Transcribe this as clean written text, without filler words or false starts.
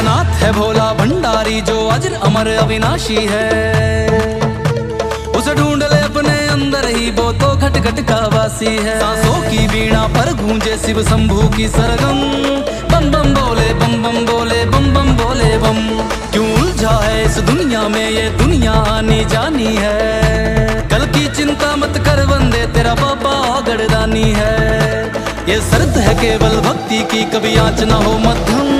नाथ है भोला भंडारी जो अजर अमर अविनाशी है। उसे ढूंढ ले अपने अंदर ही, वो तो घट घट का वासी है। सांसों की वीणा पर गूंजे शिव शंभू की सरगम, बम बम बोले बम बम बोले बम बम बोले बम। क्यों उलझा है इस दुनिया में, ये दुनिया आनी जानी है। कल की चिंता मत कर बंदे, तेरा बाबा गढ़दानी है। ये शर्त है केवल भक्ति की, कभी आँच ना हो मध्यम।